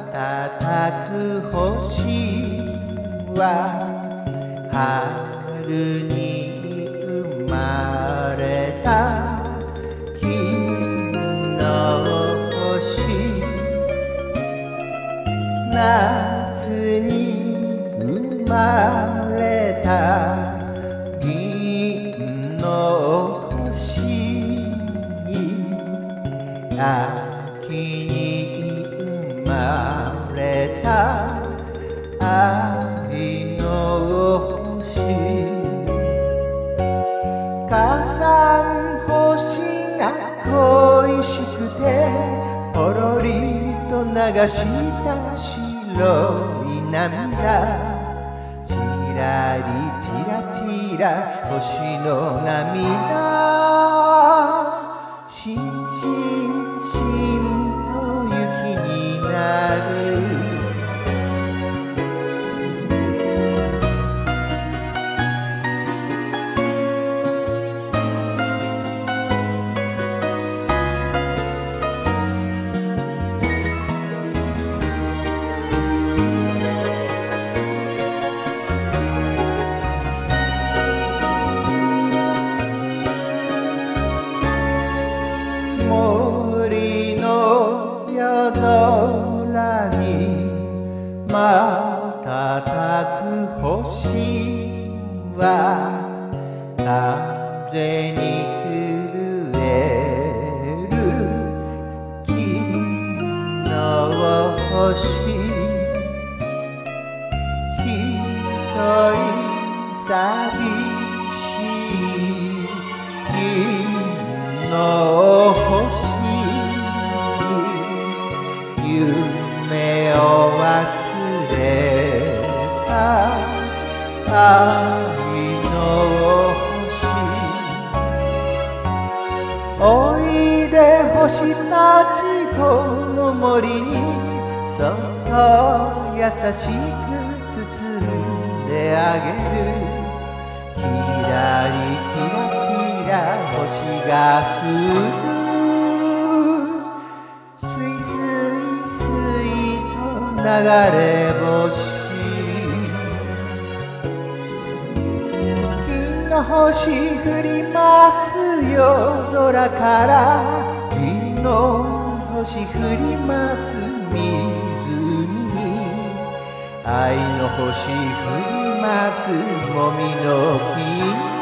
瞬く星は春に生まれた金の星、夏に生まれた銀の星に、秋に生まれた愛の星、火山星が恋しくてほろりと流した白い涙、ちらりちらちら星の涙、しんしんしんと雪になる。森の夜空に瞬く星は風に震える金の星、一人寂しい銀の星、夢を忘れた愛の星、おいで星たちこの森にそっと優しく包んであげる。キラリキラキラ星が降る、スイスイスイと流れ星、金の星降りますよ空から、銀の星降ります湖に、愛の星降りますもみの木に、